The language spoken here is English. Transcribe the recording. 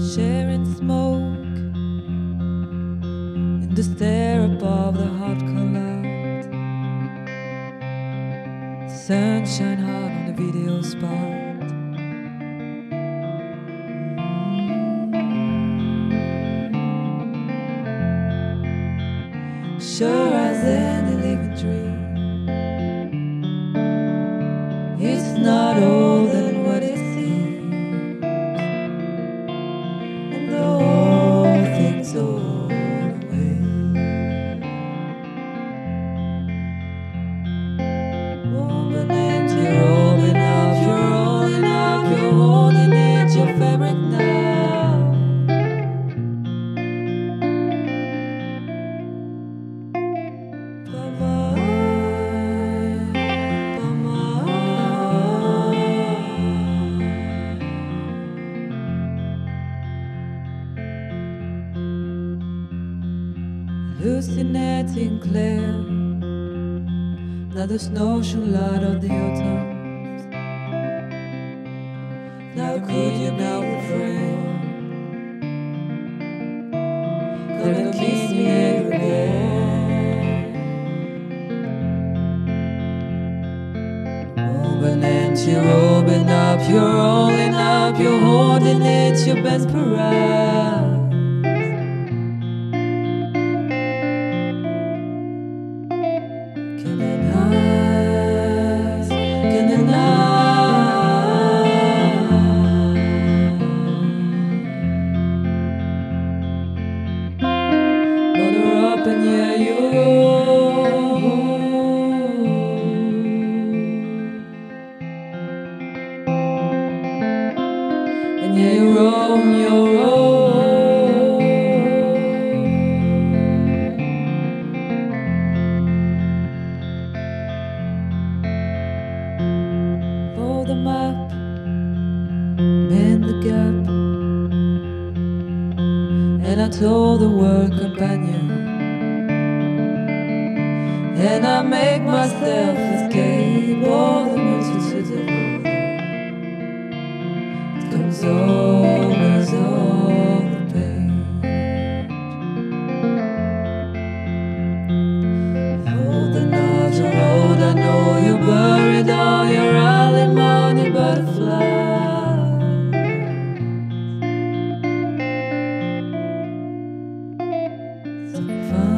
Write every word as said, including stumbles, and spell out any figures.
sharing smoke in the stare above the hot cloud. Sunshine hard on the video spot. Sure as any living dream, it's not all than what it seems, and all things all away. Woman, and you're rolling up, you're rolling up, you're holding it, your fabric now. Hallucinating clear, now the snowshoe light of the autumns. Now could you now refrain? Gonna kiss me every day. Open and you're open up, you're rolling up, you're holding it, your best parade. And yeah, you and yeah, you roll, you roll. Fold them up, mend the gap, and I told the world companion. And I make myself escape all the multitudes of water. It comes always off the page. Hold the knot, you hold, I know you buried all your early morning butterflies. So fun.